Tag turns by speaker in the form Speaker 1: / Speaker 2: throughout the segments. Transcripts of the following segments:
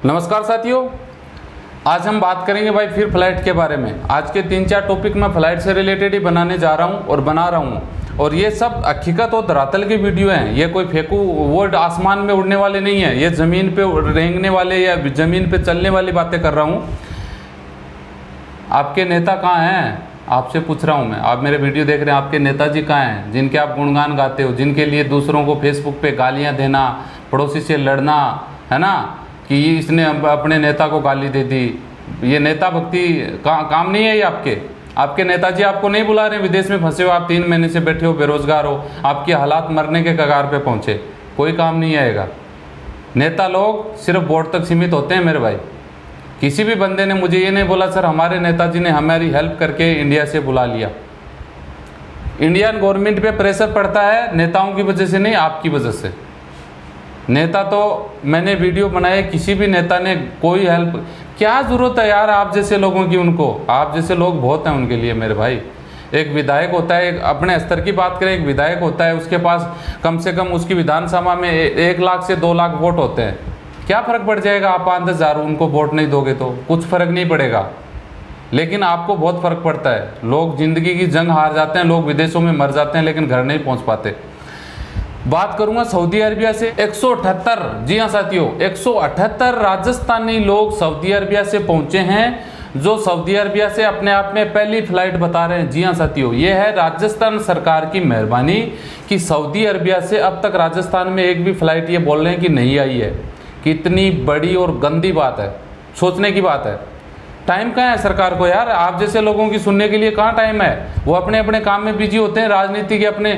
Speaker 1: नमस्कार साथियों, आज हम बात करेंगे भाई फिर फ्लाइट के बारे में। आज के 3-4 टॉपिक मैं फ्लाइट से रिलेटेड ही बनाने जा रहा हूं और बना रहा हूं। और ये सब हकीकत और धरातल की वीडियो हैं। ये कोई फेंकू वर्ड आसमान में उड़ने वाले नहीं है। ये ज़मीन पे रेंगने वाले या ज़मीन पे चलने वाली बातें कर रहा हूँ। आपके नेता कहाँ हैं? आपसे पूछ रहा हूँ मैं। आप मेरे वीडियो देख रहे हैं, आपके नेताजी कहाँ हैं जिनके आप गुणगान गाते हो, जिनके लिए दूसरों को फेसबुक पे गालियाँ देना, पड़ोसी से लड़ना, है ना, कि इसने अपने नेता को गाली दे दी। ये नेता भक्ति काम नहीं है ये आपके नेताजी आपको नहीं बुला रहे। विदेश में फंसे हो आप, 3 महीने से बैठे हो, बेरोजगार हो, आपके हालात मरने के कगार पे पहुँचे, कोई काम नहीं आएगा। नेता लोग सिर्फ वोट तक सीमित होते हैं मेरे भाई। किसी भी बंदे ने मुझे ये नहीं बोला सर हमारे नेताजी ने हमारी हेल्प करके इंडिया से बुला लिया। इंडियन गवर्नमेंट पे प्रेशर पड़ता है नेताओं की वजह से नहीं, आपकी वजह से। नेता तो मैंने वीडियो बनाए, किसी भी नेता ने कोई हेल्प, क्या ज़रूरत है यार आप जैसे लोगों की उनको। आप जैसे लोग बहुत हैं उनके लिए मेरे भाई। एक विधायक होता है, अपने स्तर की बात करें, एक विधायक होता है, उसके पास कम से कम उसकी विधानसभा में 1 लाख से 2 लाख वोट होते हैं। क्या फ़र्क पड़ जाएगा? आप 5-10 उनको वोट नहीं दोगे तो कुछ फ़र्क नहीं पड़ेगा, लेकिन आपको बहुत फ़र्क पड़ता है। लोग ज़िंदगी की जंग हार जाते हैं, लोग विदेशों में मर जाते हैं लेकिन घर नहीं पहुंच पाते। बात करूंगा सऊदी अरबिया से। 178, जी हाँ साथियों, 178 राजस्थानी लोग सऊदी अरबिया से पहुंचे हैं, जो सऊदी अरबिया से अपने आप में पहली फ्लाइट बता रहे हैं। जी हाँ साथियों, ये है राजस्थान सरकार की मेहरबानी कि सऊदी अरबिया से अब तक राजस्थान में एक भी फ्लाइट ये बोल रहे हैं कि नहीं आई है। कितनी बड़ी और गंदी बात है, सोचने की बात है। टाइम कहाँ है सरकार को यार? आप जैसे लोगों की सुनने के लिए कहाँ टाइम है? वो अपने अपने काम में बिजी होते हैं, राजनीति के अपने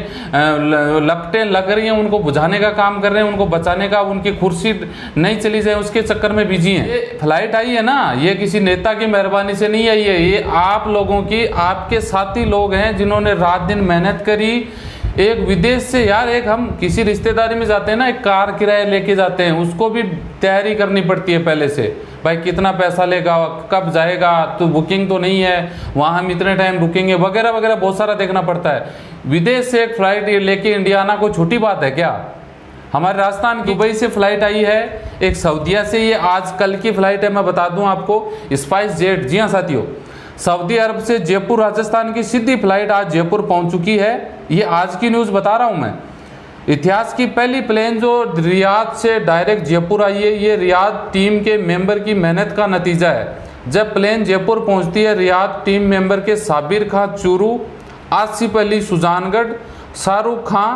Speaker 1: लपटें लग रही हैं, उनको बुझाने का काम कर रहे हैं, उनको बचाने का, उनकी कुर्सी नहीं चली जाए उसके चक्कर में बिजी हैं। ये फ्लाइट आई है ना, ये किसी नेता की मेहरबानी से नहीं आई है, ये आप लोगों की, आपके साथी लोग हैं जिन्होंने रात दिन मेहनत करी। एक विदेश से यार, एक हम किसी रिश्तेदारी में जाते हैं ना, एक कार किराए लेके जाते हैं, उसको भी तैयारी करनी पड़ती है पहले से। भाई कितना पैसा लेगा, कब जाएगा, तो बुकिंग तो नहीं है, वहाँ हम इतने टाइम रुकेंगे, वगैरह वगैरह बहुत सारा देखना पड़ता है। विदेश से एक फ्लाइट लेके इंडिया आना कोई छोटी बात है क्या? हमारे राजस्थान की दुबई से फ्लाइट आई है, एक सऊदीया से, ये आज कल की फ्लाइट है, मैं बता दूं आपको, स्पाइस जेट। जी हाँ साथियों, सऊदी अरब से जयपुर राजस्थान की सीधी फ्लाइट आज जयपुर पहुंच चुकी है। ये आज की न्यूज़ बता रहा हूं मैं। इतिहास की पहली प्लेन जो रियाद से डायरेक्ट जयपुर आई है, ये रियाद टीम के मेंबर की मेहनत का नतीजा है। जब प्लेन जयपुर पहुंचती है, रियाद टीम मेंबर के साबिर खां चूरू, आसिफ अली सुजानगढ़, शाहरुख खां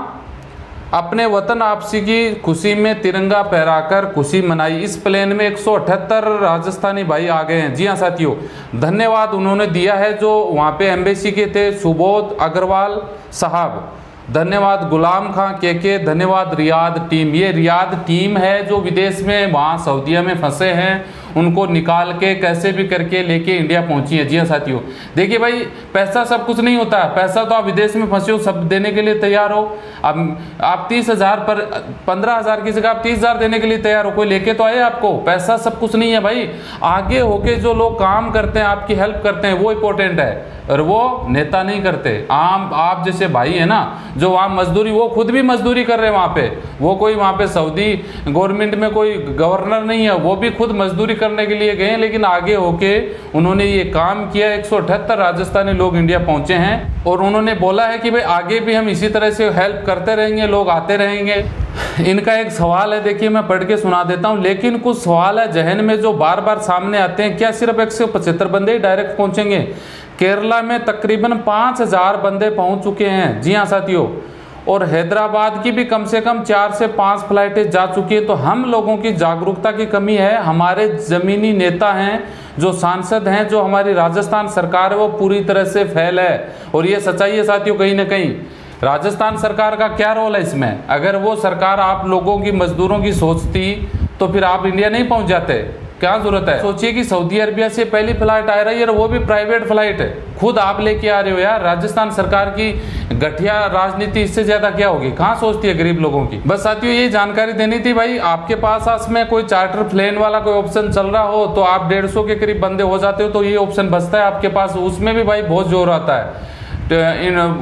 Speaker 1: अपने वतन वापसी की खुशी में तिरंगा फहराकर खुशी मनाई। इस प्लेन में 178 राजस्थानी भाई आ गए हैं। जी हाँ साथियों, धन्यवाद उन्होंने दिया है जो वहाँ पे एम्बेसी के थे, सुबोध अग्रवाल साहब, धन्यवाद गुलाम खां के, धन्यवाद रियाद टीम। ये रियाद टीम है जो विदेश में वहाँ सऊदीया में फंसे हैं, उनको निकाल के कैसे भी करके लेके इंडिया पहुंची है। जी हाँ साथियों, देखिए भाई, पैसा सब कुछ नहीं होता है। पैसा तो आप विदेश में फंसे हो, सब देने के लिए तैयार हो। अब आप 30,000 पर 15,000 की जगह आप 30,000 देने के लिए तैयार हो, कोई लेके तो आए आपको। पैसा सब कुछ नहीं है भाई। आगे होके जो लोग काम करते हैं, आपकी हेल्प करते हैं, वो इंपॉर्टेंट है, और वो नेता नहीं करते। आम आप जैसे भाई है ना, जो वहाँ मजदूरी, वो खुद भी मजदूरी कर रहे हैं वहाँ पे। वो कोई वहाँ पे सऊदी गवर्नमेंट में कोई गवर्नर नहीं है, वो भी खुद मजदूरी करने के लिए गए, लेकिन आगे होके उन्होंने ये काम किया। 178 राजस्थानी लोग इंडिया पहुंचे हैं और उन्होंने बोला है कि भाई आगे भी हम इसी तरह से हेल्प करते रहेंगे, लोग आते रहेंगे। इनका एक सवाल है, देखिए मैं पढ़ के सुना देता हूँ, लेकिन कुछ सवाल है जहन में जो बार बार सामने आते हैं। क्या सिर्फ 175 बंदे ही डायरेक्ट पहुंचेंगे? केरला में तकरीबन 5,000 बंदे पहुंच चुके हैं। जी हाँ साथियों, और हैदराबाद की भी कम से कम 4 से 5 फ्लाइटें जा चुकी है। तो हम लोगों की जागरूकता की कमी है। हमारे ज़मीनी नेता हैं, जो सांसद हैं, जो हमारी राजस्थान सरकार है, वो पूरी तरह से फेल है। और ये सच्चाई है साथियों, कहीं ना कहीं राजस्थान सरकार का क्या रोल है इसमें? अगर वो सरकार आप लोगों की, मजदूरों की सोचती तो फिर आप इंडिया नहीं पहुंच जाते। क्या जरूरत है? सोचिए कि सऊदी अरबिया से पहली फ्लाइट आ रही है, और वो भी प्राइवेट फ्लाइट है, खुद आप लेके आ रहे हो यार। राजस्थान सरकार की घटिया राजनीति इससे ज्यादा क्या होगी? कहाँ सोचती है गरीब लोगों की? बस साथियों, यही जानकारी देनी थी भाई। आपके पास में कोई चार्टर प्लेन वाला कोई ऑप्शन चल रहा हो तो आप 150 के करीब बंदे हो जाते हो, तो ये ऑप्शन बचता है आपके पास। उसमें भी भाई बहुत जोर आता है।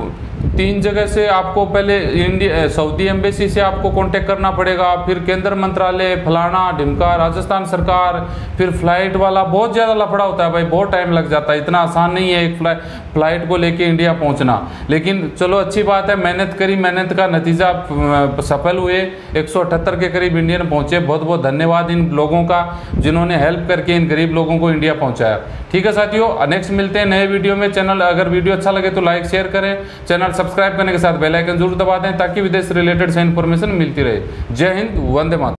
Speaker 1: 3 जगह से आपको पहले इंडिया सऊदी एम्बेसी से आपको कांटेक्ट करना पड़ेगा, फिर केंद्र मंत्रालय, फलाना ढिमका, राजस्थान सरकार, फिर फ्लाइट वाला, बहुत ज़्यादा लफड़ा होता है भाई, बहुत टाइम लग जाता है। इतना आसान नहीं है एक फ्लाइट को लेके इंडिया पहुंचना। लेकिन चलो अच्छी बात है, मेहनत करी, मेहनत का नतीजा सफल हुए, 178 के करीब इंडियन पहुंचे। बहुत बहुत धन्यवाद इन लोगों का जिन्होंने हेल्प करके इन गरीब लोगों को इंडिया पहुंचाया। ठीक है साथियों, नेक्स्ट मिलते हैं नए वीडियो में। चैनल अगर वीडियो अच्छा लगे तो लाइक शेयर करें, चैनल सब्सक्राइब करने के साथ बेल आइकन जरूर दबा दें ताकि विदेश रिलेटेड से इन्फॉर्मेशन मिलती रहे। जय हिंद, वंदे मातरम।